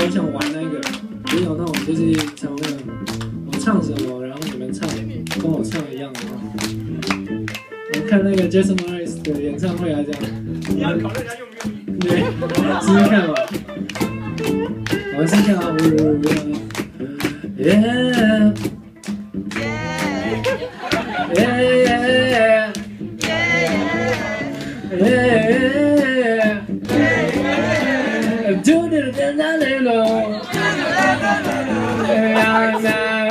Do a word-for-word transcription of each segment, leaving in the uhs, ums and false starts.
很想玩那个，也有那种就是唱那个我唱什么，然后你们唱跟我唱一样的。我看那个 Jason Mraz 的演唱会啊，这样。 你要考虑他用不用力。 对，试试看吧。我试看啊，耶耶耶耶。Do do do do do do. Na na.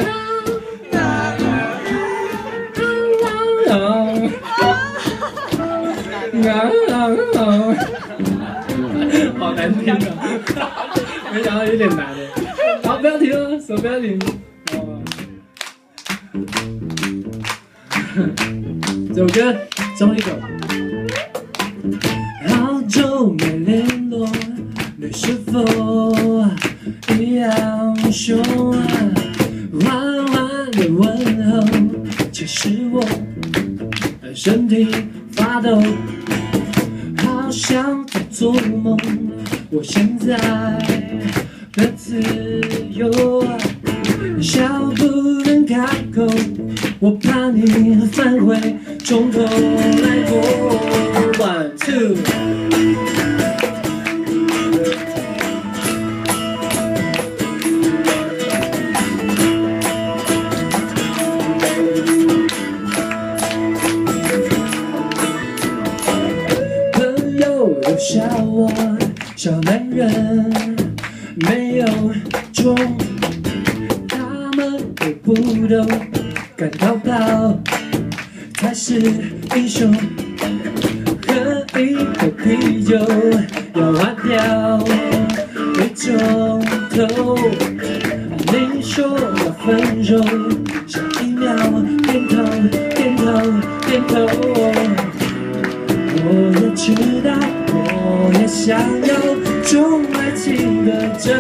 No. 好难听啊！没想到有点难的。好，不要停了，手不要停。这首歌中一首。好久没联络。你是否一样凶啊？缓缓的问候，其实我身体发抖，好像在做梦。我现在的自由啊，笑不能开口，我怕你反悔，从头来过。One two。笑我小男人没有种，他们都不懂，敢逃跑才是英雄。喝一口啤酒要花掉一钟头，你说要分手，下一秒点头点头点头。我也知道，我也想要中爱情的招，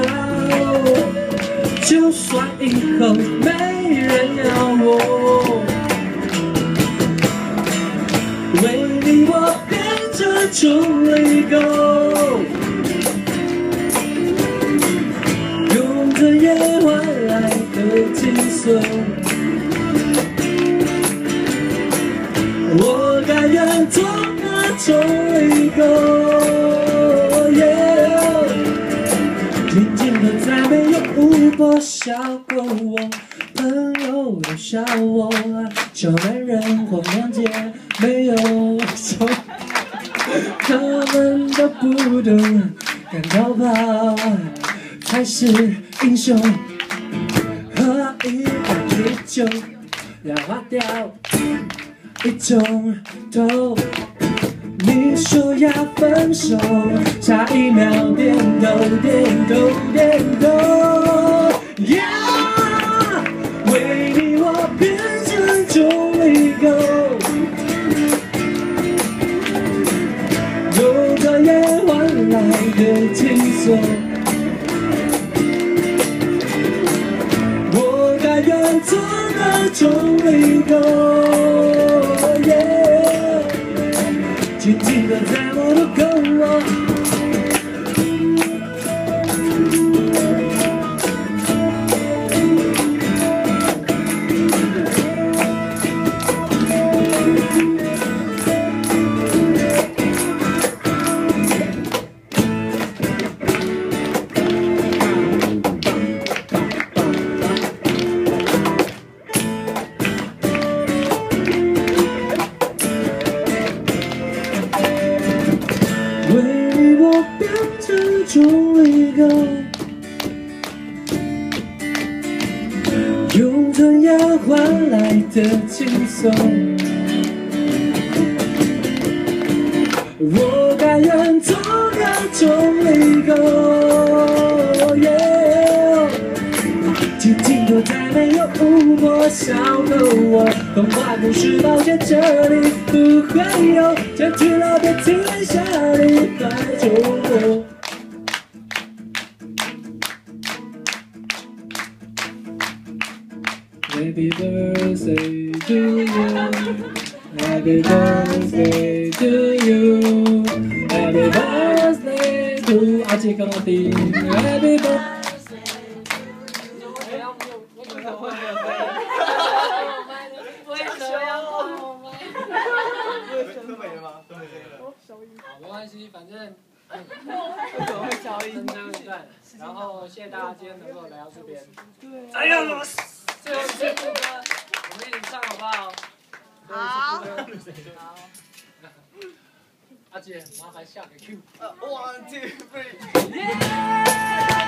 就算以后没人要我，为你我变成处理狗，用这夜换来的轻松，我甘愿做中一个，静静的再没有巫婆笑过我，朋友都笑我小男人荒凉街没有手，他们都不懂，敢逃跑才是英雄。喝一杯啤酒要花掉一钟头。你说要分手，下一秒点头点头点头。Yeah， 为你我变成中一狗，用这夜换来的轻松，我甘愿做个中一狗。Yeah。静静的在我的口窝。中一个，用吞药换来的轻松，我甘愿做个中一个，静静的再没有巫婆笑的我，童话故事冒险这里不会有，结局了别停留下你拜托我。Happy birthday to you, Happy birthday to you, Happy birthday to 阿姐跟我听 Happy birthday 好，没关系，反正为什么会消音？ 真章一段。然后谢谢大家今天能够来到这边。 对。 哎呀，最后一次副歌，我们一起唱好不好？ 好。好。 阿姐，麻烦下个 Q。 One two three。